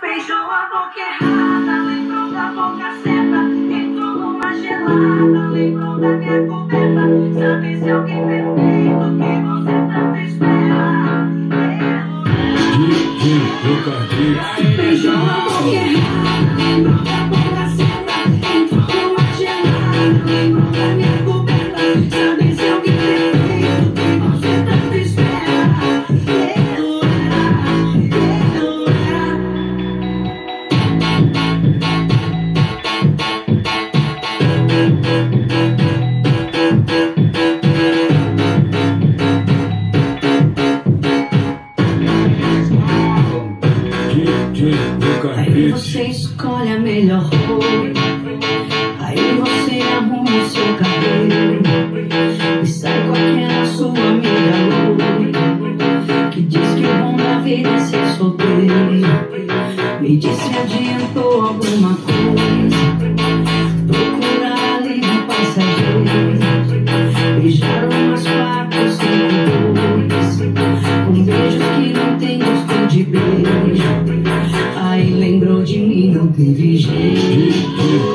Beijou a boca errada, lembrou da boca certa. Entrou numa gelada, lembrou da minha coberta. Sabe se alguém perfeito que você tanto espera? Beijou a boca errada, lembrou da boca certa. Entrou numa gelada, lembrou da minha coberta. Sabe se alguém perfeito que você tanto espera? Aí você escolhe a melhor roupa, aí você arruma o seu cabelo e sai com aquela sua amiga louca que diz que o bom da vida é ser solteiro. Me diz se adiantou alguma coisa, procurar alívio passageiro, beijar umas 4, 5 com beijos que não tem gosto de beijo. Aí lembrou de mim, não teve jeito.